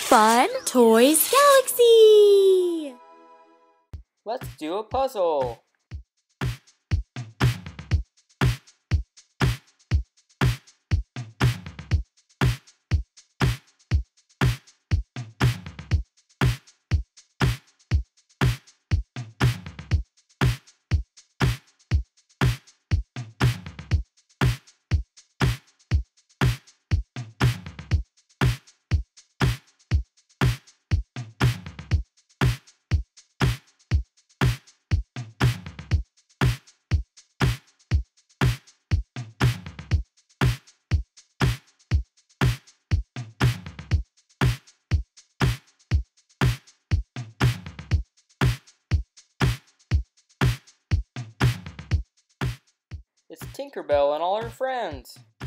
Fun Toys Galaxy! Let's do a puzzle. It's Tinkerbell and all her friends.